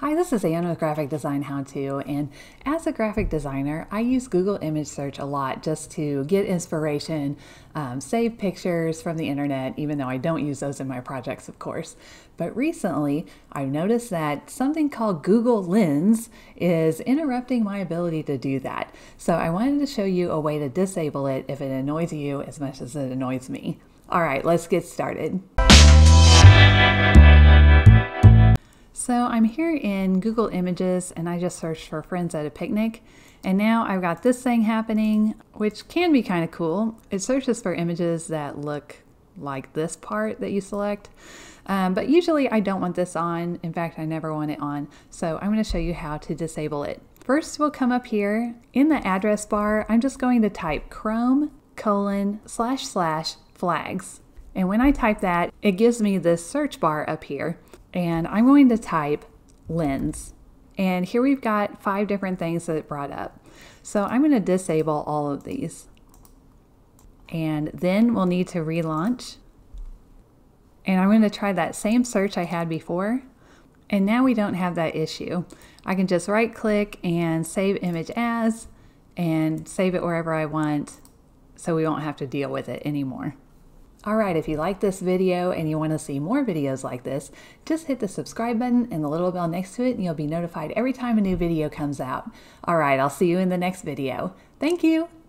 Hi, this is Anna with Graphic Design How To, and as a graphic designer, I use Google image search a lot just to get inspiration, save pictures from the internet, even though I don't use those in my projects, of course. But recently, I've noticed that something called Google Lens is interrupting my ability to do that. So I wanted to show you a way to disable it if it annoys you as much as it annoys me. All right, let's get started. So I'm here in Google Images and I just searched for friends at a picnic, and now I've got this thing happening, which can be kind of cool. It searches for images that look like this part that you select, but usually I don't want this on. In fact, I never want it on. So I'm going to show you how to disable it. First, we'll come up here in the address bar. I'm just going to type Chrome://flags. And when I type that, it gives me this search bar up here. And I'm going to type lens. And here we've got 5 different things that it brought up. So I'm going to disable all of these. And then we'll need to relaunch. And I'm going to try that same search I had before. And now we don't have that issue. I can just right click and save image as, and save it wherever I want, so we won't have to deal with it anymore. Alright, if you like this video and you want to see more videos like this, just hit the subscribe button and the little bell next to it and you'll be notified every time a new video comes out. Alright, I'll see you in the next video. Thank you!